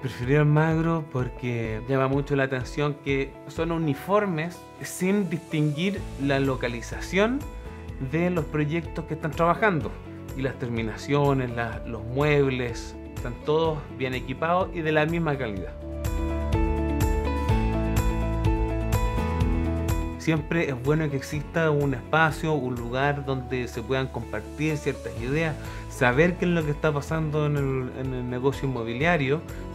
Preferí Almagro porque llama mucho la atención que son uniformes sin distinguir la localización de los proyectos que están trabajando. Y las terminaciones, los muebles, están todos bien equipados y de la misma calidad. Siempre es bueno que exista un espacio, un lugar donde se puedan compartir ciertas ideas, saber qué es lo que está pasando en el negocio inmobiliario,